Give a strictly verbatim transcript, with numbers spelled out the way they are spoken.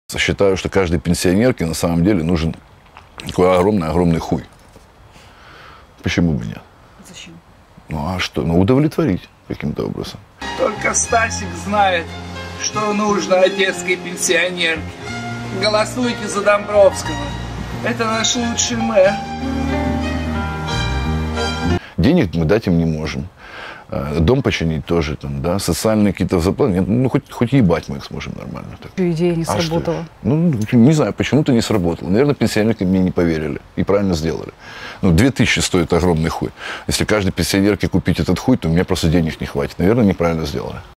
Считаю, что каждой пенсионерке на самом деле нужен такой огромный-огромный хуй. Почему бы нет? Зачем? Ну а что? Ну удовлетворить каким-то образом. Только Стасик знает, что нужно одесской пенсионерке. Голосуйте за Домбровского. Это наш лучший мэр. Денег мы дать им не можем. Дом починить тоже, там, да, социальные какие-то заплаты. Нет, ну, хоть, хоть ебать мы их сможем нормально. Так. Идея не А сработала. Что? Ну, не знаю, почему-то не сработало. Наверное, пенсионерки мне не поверили. И правильно сделали. Ну, две тысячи стоит огромный хуй. Если каждой пенсионерке купить этот хуй, то у меня просто денег не хватит. Наверное, неправильно сделали.